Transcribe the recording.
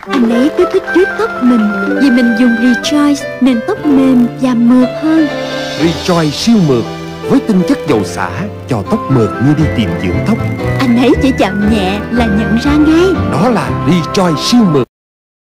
Anh ấy cứ thích vuốt tóc mình vì mình dùng Rejoice nên tóc mềm và mượt hơn. Rejoice siêu mượt với tinh chất dầu xả cho tóc mượt như đi tìm dưỡng tóc. Anh ấy chỉ chạm nhẹ là nhận ra ngay. Đó là Rejoice siêu mượt.